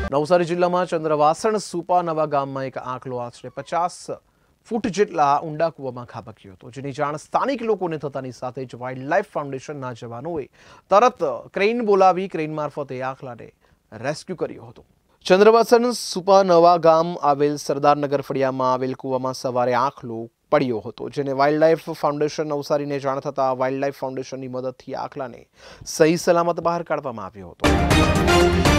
નવસારી જિલ્લામાં ચંદ્રવાસણ સુપા નવા ગામમાં એક આંખલો આશરે 50 ફૂટ જેટલા ઊંડા કૂવામાં ખાબક્યો હતો, જેની જાણ સ્થાનિક લોકોને થતાની સાથે જ વાઇલ્ડલાઇફ ફાઉન્ડેશનના જવાનોએ તરત ક્રેન બોલાવી ક્રેન મારફતે આંખલાને રેસ્ક્યુ કર્યો હતો। ચંદ્રવાસણ સુપા નવા ગામ આવેલ સરદારનગર ફળિયામાં આવેલ કૂવામાં સવારે આંખલો પડ્યો હતો, જેને વાઇલ્ડલાઇફ ફાઉન્ડેશન નવસારીને જાણ થતાં વાઇલ્ડલાઇફ ફાઉન્ડેશનની મદદથી આંખલાને સહી સલામત બહાર કાઢવામાં આવ્યો હતો।